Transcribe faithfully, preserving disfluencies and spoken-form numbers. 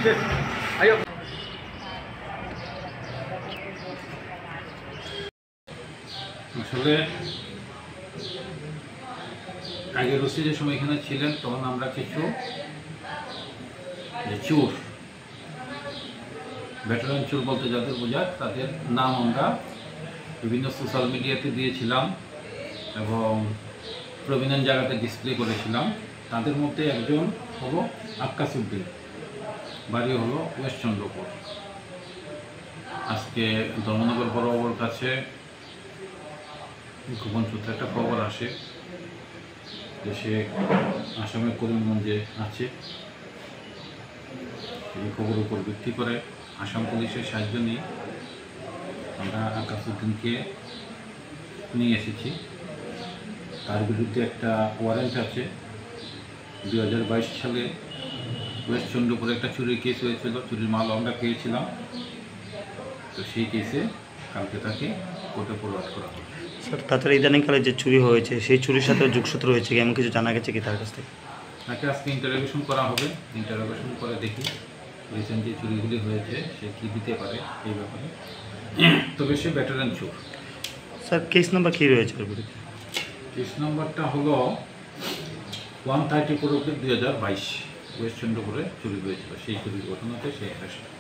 আসলে আগের ওসি যে সময় এখানে ছিলেন তখন আমরা কিছু যে চোর, ভেটারান চোর বলতে যাদের বোঝায় তাদের নাম আমরা বিভিন্ন সোশ্যাল মিডিয়াতে দিয়েছিলাম এবং প্রভিনেন্ট জায়গাতে ডিসপ্লে করেছিলাম। তাদের মধ্যে একজন হলো আক্কাস উদ্দিন, বাড়ি হলো ওয়েস্ট চন্দ্রপুর। আজকে ধর্মনগর বড়বাবুর কাছে গোপন সূত্রে একটা খবর আসে যে সে আসামের করিমগঞ্জে আছে। এই খবরের উপর ভিত্তি করে আসাম পুলিশের সাহায্য নিয়ে আমরা আক্কাস উদ্দিনকে নিয়ে এসেছি। তার বিরুদ্ধে একটা ওয়ারেন্ট আছে। দুই হাজার বাইশ সালে ওয়েস্ট চন্দ্রপুরে একটা চুরির কেস হয়েছিল, চুরির মাল আমরা পেয়েছিলাম। তো সেই কেসে কালকে তাকে কোর্টে ফরওয়ার্ড করা হবে। স্যার, তাছাড়া ইদানিংকালে যে চুরি হয়েছে সেই চুরির সাথে যোগসূত্র হয়েছে কি এমন কিছু জানা গেছে কি তার কাছ থেকে? তাকে আজকে ইন্টারোগেশন করা হবে। ইন্টারোগেশন করে দেখি রিসেন্ট যে চুরিগুলি হয়েছে সে কী দিতে পারে এই ব্যাপারে। তবে সে ভেটারান চোর। স্যার, কেস নাম্বার কী রয়েছে ওর বিরুদ্ধে? কেস নাম্বারটা হলো ওয়ান থার্টি ফোর অব্দি দুই হাজার বাইশ ওয়েস্ট চন্দ্রপুরে চুরি হয়েছিল। সেই চুরির ঘটনাতে সে অ্যারেস্ট।